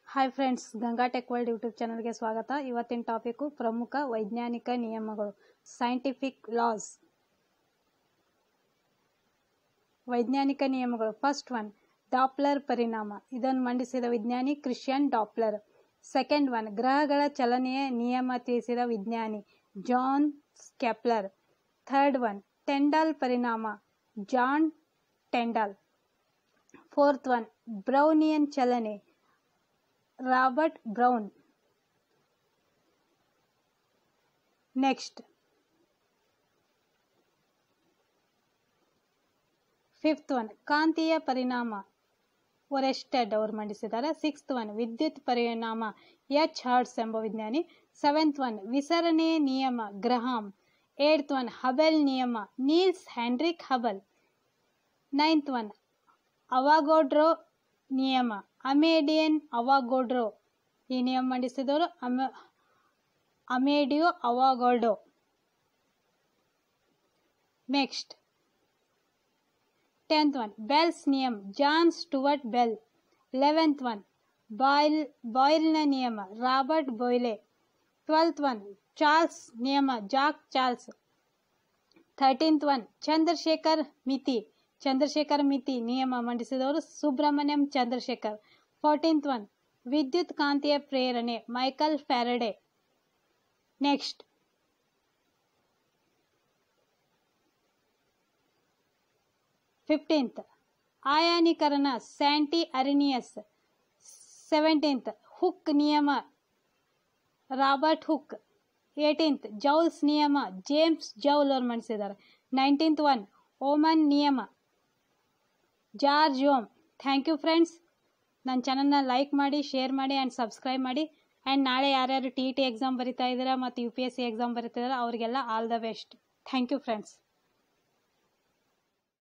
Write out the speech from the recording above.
Hi friends, Ganga tech world YouTube ಚಾನಲ್ಗೆ ಸ್ವಾಗತ. ಇವತ್ತಿನ ಟಾಪಿಕ್ಕು ಪ್ರಮುಖ ವೈಜ್ಞಾನಿಕ ನಿಯಮಗಳು, ಸೈಂಟಿಫಿಕ್ ಲಾಸ್. ವೈಜ್ಞಾನಿಕ ನಿಯಮಗಳು. ಫಸ್ಟ್ ಒನ್, ಡಾಪ್ಲರ್ ಪರಿಣಾಮ. ಇದನ್ನು ಮಂಡಿಸಿದ ವಿಜ್ಞಾನಿ ಕ್ರಿಶ್ಚಿಯನ್ ಡಾಪ್ಲರ್. ಸೆಕೆಂಡ್ ಒನ್, ಗ್ರಹಗಳ ಚಲನೆಯ ನಿಯಮ ತಿಳಿಸಿದ ವಿಜ್ಞಾನಿ John Kepler. Third one, Tyndall ಪರಿಣಾಮ, John Tyndall. Fourth one, Brownian ಚಲನೆ, Robert Brown. Next fifth one, ಕಾಂತೀಯ ಪರಿಣಾಮ, ಒರೆಸ್ಟೆಡ್ ಅವರು ಮಂಡಿಸಿದ್ದಾರೆ. ಸಿಕ್ಸ್ತ್ ಒನ್, ವಿದ್ಯುತ್ ಪರಿಣಾಮ, ಎಚ್ ಹಾರ್ಟ್ಸ್ ಎಂಬ ವಿಜ್ಞಾನಿ. ಸೆವೆಂತ್ ಒನ್, ವಿಸರಣೆಯ ನಿಯಮ, ಗ್ರಹಾಂ. ಏಟ್ತ್ ಒನ್, ಹಬೆಲ್ ನಿಯಮ, Niels Henrik Hubble. Ninth one, Avogadro ನಿಯಮ, ಅಮೇಡಿಯನ್ ಅವಾಗೋಡ್ರೋ. ಈ ನಿಯಮ ಮಂಡಿಸಿದವರು Amedeo Avogadro. Next 10th one, Bell's ನಿಯಮ, John Stuart Bell. 11th one, ಬಾಯ್ಲ್ನ ನಿಯಮ, Robert Boyle. 12th one, Charles ನಿಯಮ, Jacques Charles. 13th one, Chandrasekhar ಮಿತಿ ನಿಯಮ ಮಂಡಿಸಿದವರು ಸುಬ್ರಹ್ಮಣ್ಯಂ ಚಂದ್ರಶೇಖರ್. 14th one, ವಿದ್ಯುತ್ ಕಾಂತೀಯ ಪ್ರೇರಣೆ, ಮೈಕಲ್ ಫ್ಯಾರಡೆ. ನೆಕ್ಸ್ಟ್ 15th, ಆಯಾನೀಕರಣ, ಸ್ಯಾಂಟಿ ಅರಿನಿಯಸ್. 17th, ಹುಕ್ ನಿಯಮ, ರಾಬರ್ಟ್ ಹುಕ್. 18th, ಜೌಲ್ಸ್ ನಿಯಮ, ಜೇಮ್ಸ್ ಜೌಲ್ ಅವರು ಮಂಡಿಸಿದ್ದಾರೆ. 19th one, ಓಮನ್ ನಿಯಮ, George Ohm. Thank you friends. ನನ್ನ ಚಾನಲ್ನ ಲೈಕ್ ಮಾಡಿ, ಶೇರ್ ಮಾಡಿ ಆ್ಯಂಡ್ ಸಬ್ಸ್ಕ್ರೈಬ್ ಮಾಡಿ. ಆ್ಯಂಡ್ ನಾಳೆ ಯಾರ್ಯಾರು TET ಎಕ್ಸಾಮ್ ಬರಿತಾ ಇದ್ದೀರಾ ಮತ್ತು UPSC ಎಕ್ಸಾಮ್ ಬರಿತಾ ಇದ್ದೀರಾ ಅವರಿಗೆಲ್ಲ all the best. Thank you friends.